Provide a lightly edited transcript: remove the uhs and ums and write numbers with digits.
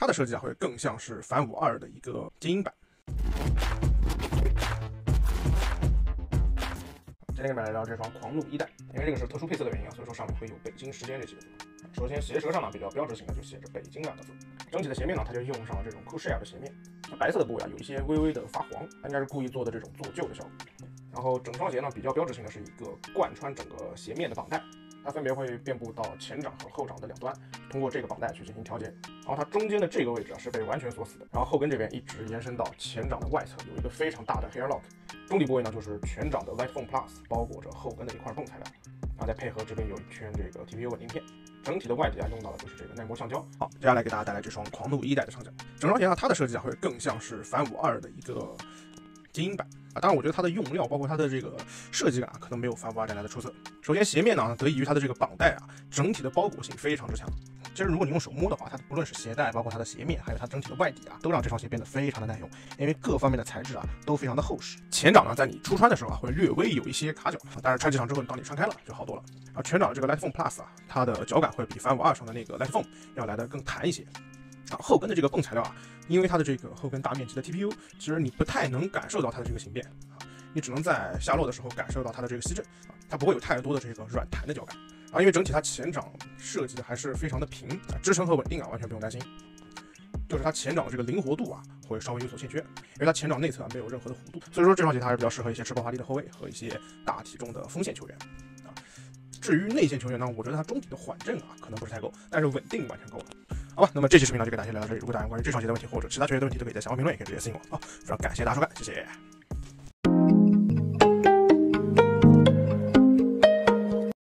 它的设计会更像是反52的一个精英版。今天给你们来聊这双狂怒1代，因为这个是特殊配色的原因所以说上面会有北京时间这几个字。首先鞋舌上比较标志性的就写着北京2个字，整体的鞋面它就用上了这种 Cool-Share 的鞋面，白色的部位有一些微微的发黄，应该是故意做的这种做旧的效果。然后整双鞋比较标志性的是一个贯穿整个鞋面的绑带，它分别会遍布到前掌和后掌的两端，通过这个绑带去进行调节。然后它中间的这个位置是被完全锁死的，然后后跟这边一直延伸到前掌的外侧，有一个非常大的 Hair Lock。中底部位就是全掌的 Light Foam Plus 包裹着后跟的一块泵材料，然后再配合这边有一圈这个 TPU 稳定片。整体的外底用到的就是这个耐磨橡胶。好，接下来给大家带来这双狂怒1代的上脚。整双鞋它的设计会更像是反52的一个精英版当然我觉得它的用料包括它的这个设计感可能没有反52带来的出色。首先鞋面得益于它的这个绑带整体的包裹性非常之强。其实如果你用手摸的话，它不论是鞋带，包括它的鞋面，还有它整体的外底都让这双鞋变得非常的耐用，因为各方面的材质都非常的厚实。前掌在你出穿的时候会略微有一些卡脚，但是穿几场之后当你穿开了就好多了。全掌的这个 Light Foam Plus 它的脚感会比反52上的那个 Light Foam 要来的更弹一些。后跟的这个泵材料因为它的这个后跟大面积的 TPU， 其实你不太能感受到它的这个形变你只能在下落的时候感受到它的这个吸震它不会有太多的这个软弹的脚感因为整体它前掌设计的还是非常的平支撑和稳定完全不用担心。就是它前掌的这个灵活度会稍微有所欠缺，因为它前掌内侧没有任何的弧度，所以说这双鞋它还是比较适合一些吃爆发力的后卫和一些大体重的锋线球员至于内线球员我觉得它中底的缓震可能不是太够，但是稳定完全够了。好吧，那么这期视频就给大家聊到这里。如果大家关于这双鞋的问题或者其他球员的问题，都可以在下方评论，也可以直接私信我非常感谢大家收看，谢谢。